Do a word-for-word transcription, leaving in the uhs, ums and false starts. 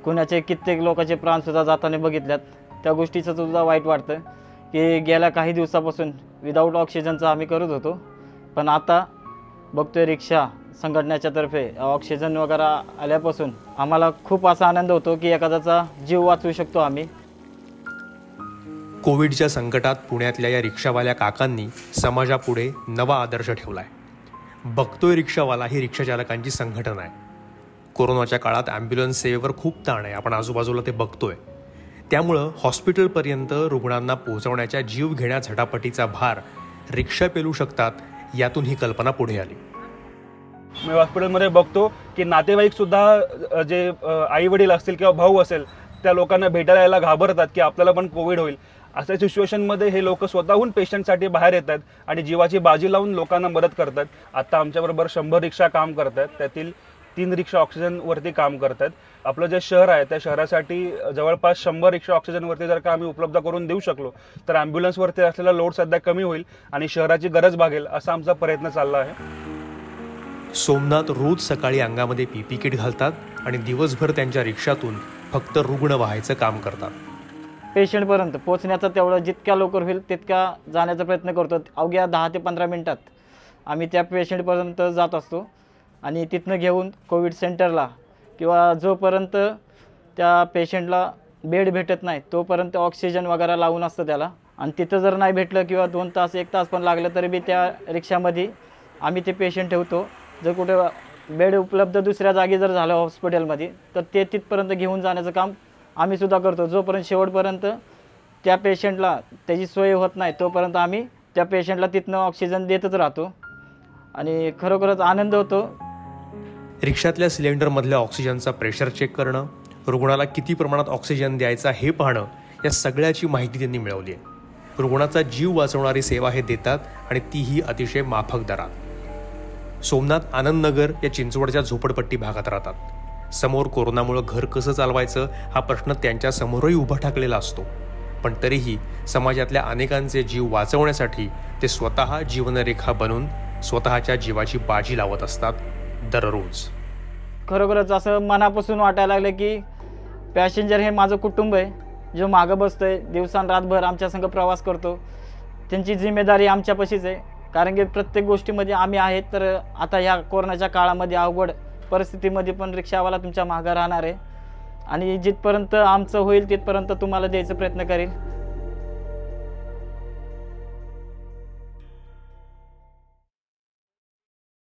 कुणाचे कित्येक लोकांचे प्राणसुद्धा जाताना बघितल्यात। त्या गोष्टीचं सुद्धा वाईट वाटतं की गेल्या काही दिवसापासून विदाऊट ऑक्सिजनचं आम्ही करत होतो, पण आता बघतोय रिक्षा संघटनेच्या तर्फे ऑक्सिजन वगैरे आल्यापासून आम्हाला खूप असा आनंद होतो की एखाद्याचा जीव वाचवू शकतो आम्ही। कोविडच्या संकटात पुण्यातल्या या रिक्षावाल्या काकांनी समाजापुढे नवा आदर्श ठेवलाय। बघतोय रिक्षावाला ही रिक्षाचालकांची संघटना आहे। कोरोनाच्या काळात ॲम्ब्युलन्स सेवेवर खूप ताण आहे, आपण आजूबाजूला ते बघतोय। त्यामुळं हॉस्पिटलपर्यंत रुग्णांना पोहोचवण्याच्या जीव घेण्या झटापटीचा भार रिक्षा पेलू शकतात, यातून ही कल्पना पुढे आली। मी हॉस्पिटलमध्ये बघतो की नातेवाईकसुद्धा जे आई वडील असतील किंवा भाऊ असेल त्या लोकांना भेटायला यायला घाबरतात की आपल्याला पण कोविड होईल। अशा सिच्युएशनमध्ये हे लोक स्वतःहून पेशंटसाठी बाहेर येतात आणि जीवाची बाजी लावून लोकांना मदत करतात। आता आमच्याबरोबर शंभर रिक्षा काम करतात, त्यातील तीन रिक्षा ऑक्सिजनवरती काम करतात। आपलं जे शहर आहे त्या शहरासाठी जवळपास शंभर रिक्षा ऑक्सिजनवरती जर का आम्ही उपलब्ध करून देऊ शकलो तर ॲम्ब्युलन्सवरती असलेला लोड सध्या कमी होईल आणि शहराची गरज भागेल असा आमचा प्रयत्न चालला आहे। सोमनाथ रोज सकाळी अंगामध्ये पीपी किट घालतात आणि दिवसभर त्यांच्या रिक्षातून फक्त रुग्ण वाहायचं काम करतात। पेशंटपर्यंत पोहोचण्याचा तेवढं जितक्या लवकर होईल तितका जाण्याचा प्रयत्न करतो। अवघ्या दहा ते पंधरा मिनिटात आम्ही त्या पेशंटपर्यंत जात असतो आणि तिथनं घेऊन कोविड सेंटरला किंवा जोपर्यंत त्या पेशंटला बेड भेटत नाही तोपर्यंत ऑक्सिजन वगैरे लावून असतं त्याला, आणि तिथं जर नाही भेटलं किंवा दोन तास एक तास पण लागलं तरी बी त्या रिक्षामध्ये आम्ही ते पेशंट ठेवतो। जर कुठे बेड उपलब्ध दुसऱ्या जागी जर झालं हॉस्पिटलमध्ये तर ते तिथपर्यंत घेऊन जाण्याचं काम आम्ही सुद्धा करतो। जोपर्यंत शेवटपर्यंत त्या पेशंटला त्याची सोय होत नाही तोपर्यंत आम्ही त्या पेशंटला तिथनं ऑक्सिजन देतच राहतो आणि खरोखरच आनंद होतो। रिक्षातल्या सिलेंडरमधल्या ऑक्सिजनचा प्रेशर चेक करणं, रुग्णाला किती प्रमाणात ऑक्सिजन द्यायचा हे पाहणं, या सगळ्याची माहिती त्यांनी मिळवली आहे। रुग्णाचा जीव वाचवणारी सेवा हे देतात आणि तीही अतिशय माफक दरात। सोमनाथ आनंदनगर या चिंचवडच्या झोपडपट्टी भागात राहतात। समोर कोरोनामुळे घर कसं चालवायचं हा प्रश्न त्यांच्या समोरही उभा ठाकलेला असतो, पण तरीही समाजातल्या अनेकांचे जीव वाचवण्यासाठी ते स्वतः जीवनरेखा बनून स्वतःच्या जीवाची बाजी लावत असतात दररोज। खरोखरच असं मनापासून वाटायला लागलं की पॅसेंजर हे माझं कुटुंब आहे, जो मागं बसतोय दिवसांरातभर आमच्या संग प्रवास करतो, त्यांची जिम्मेदारी आमच्यापाशीच आहे। कारण की प्रत्येक गोष्टीमध्ये आम्ही आहेत, तर आता ह्या कोरोनाच्या काळामध्ये अवघड परिस्थितीमध्ये पण रिक्षावाला तुमच्या मागं राहणार आहे आणि जिथपर्यंत आमचं होईल तिथपर्यंत तुम्हाला द्यायचा प्रयत्न करेल।